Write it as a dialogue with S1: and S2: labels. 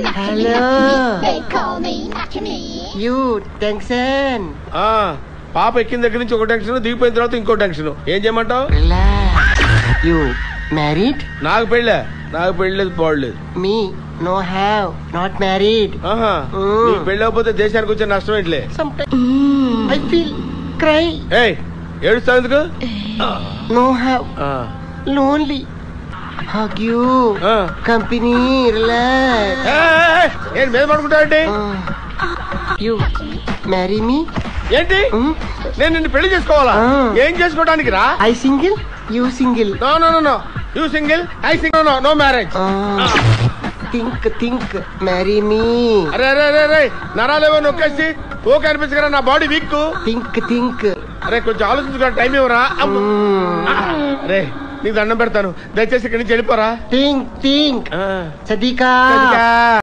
S1: Hello you tension
S2: పాప ఎక్కిన దగ్గర నుంచి ఒక టెన్షన్, దిగిపోయిన తర్వాత ఇంకో టెన్షన్. ఏం చేయమంటావు?
S1: You married?
S2: నాకు పెళ్ళలేదు పోవలేదు.
S1: Me no have not married.
S2: నీకు పెళ్ళకపోతే దేశానికి వచ్చే నష్టం ఏంటిలే.
S1: I feel cry.
S2: ఏడుస్తావు ఎందుకు?
S1: No have lonely. Hug you company relax.
S2: ఏం మీద పడుకుంటావండి?
S1: You marry me.
S2: ఏంటి? నేను నిన్ను పెళ్లి చేసుకోవాలా? ఏం చేసుకోవడానికి రా?
S1: I single you single.
S2: No no no no, you single I single. No no marriage.
S1: Think marry me.
S2: అరే అరే అరే అరే, నరాలేవో నొక్కేసి ఓకే అనిపించగరా? నా బాడీ వీక్.
S1: థింక్.
S2: అరే కొంచెం ఆలోచించుకో, టైం ఇవ్వరా? అరే నీకు దండం పెడతాను, దయచేసి ఇక్కడి నుంచి వెళ్ళిపోరా.
S1: థింక్ సదికా.